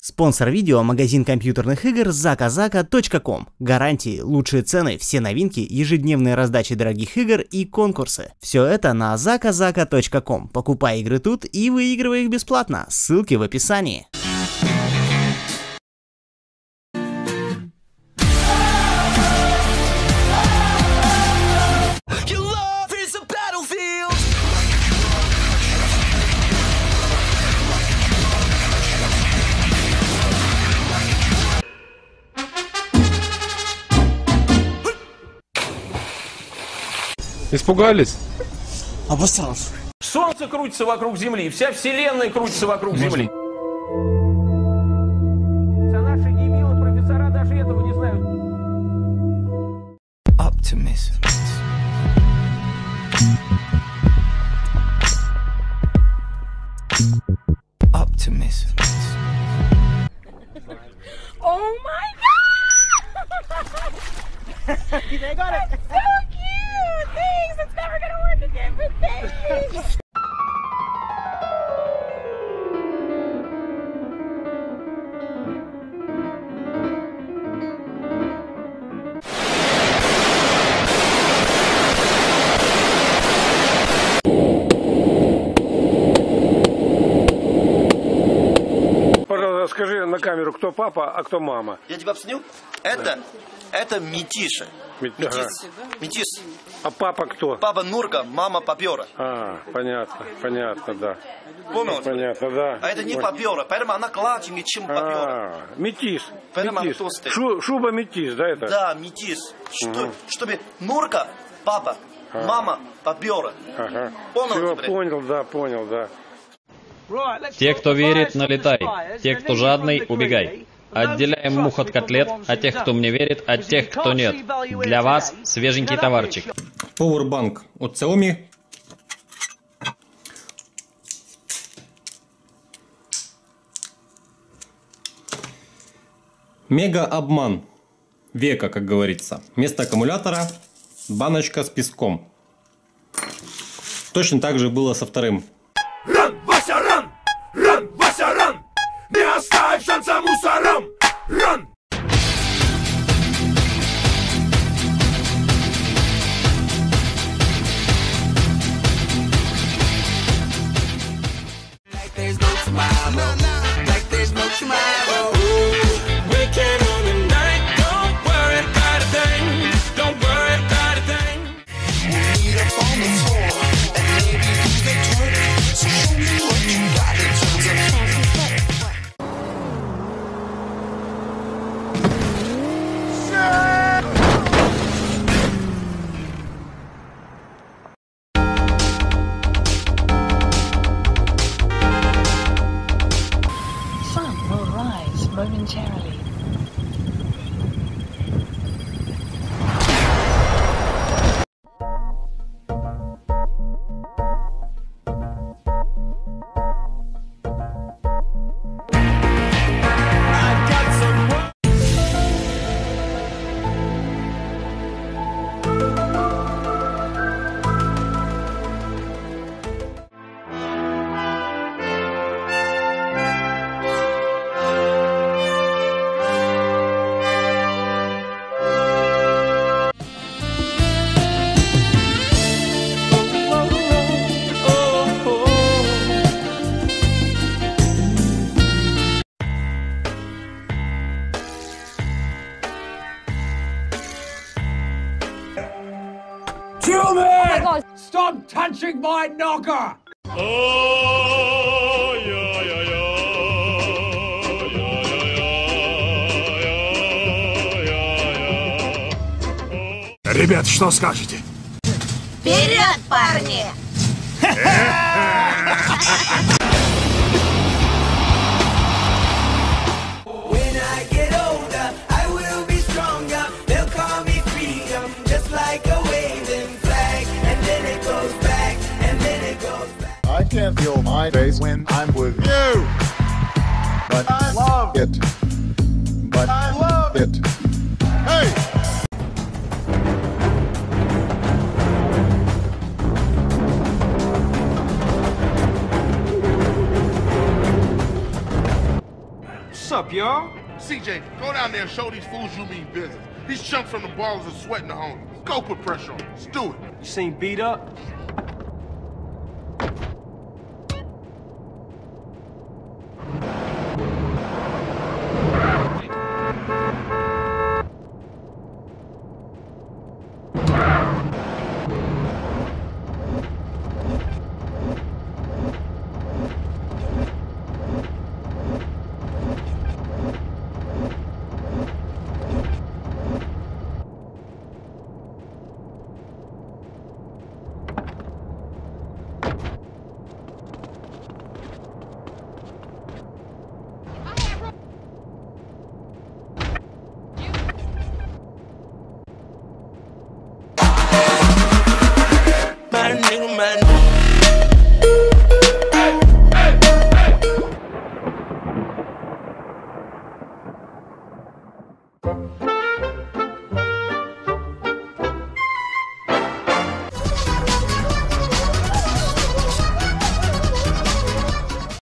Спонсор видео — магазин компьютерных игр zakazaka.com. Гарантии, лучшие цены, все новинки, ежедневные раздачи дорогих игр и конкурсы. Все это на zakazaka.com. Покупай игры тут и выигрывай их бесплатно. Ссылки в описании. Испугались? Обосрался. Солнце крутится вокруг Земли, вся Вселенная крутится вокруг Земли. А наши дебилы, профессора даже этого не знают. Optimism. Optimism. Oh my god! They got it. That's so cute! Thanks! It's never gonna work again, but thanks! Пожалуйста, скажи на камеру, кто папа, а кто мама. Я тебя объясню? Это Митиша. Метис. Метис. А папа кто? Папа Нурка, мама Попера. А, понятно, да. Понял? Понятно, да. А это не Попера, поэтому она клатче, чем Попера. Метис. Поэтому она Метис. толстая. Шуба метис, да, это? Да, Метис. Чтобы Нурка, папа, мама Попера. Ага. Понял? Все, понял, да. Те, кто верит, налетай. Те, кто жадный, убегай. Отделяем мух от котлет, а тех, кто мне верит, от тех, кто нет. Для вас свеженький товарчик. Powerbank от Xiaomi. Мега-обман. Века, как говорится. Вместо аккумулятора баночка с песком. Точно так же было со вторым. Ран, Вася, ран! Ран, Вася, ран! Не оставь шанса мусорам! Ран! Momentarily. Human! Stop touching my knocker! Ребят, что скажете? Вперед, парни! I can't feel my face when I'm with you. But I love it. But I love it. Hey! What's up, y'all? CJ, go down there and show these fools you mean business. These chumps from the ballers are sweating the homies. Go put pressure on them. Let's do it. You seen beat up? Man.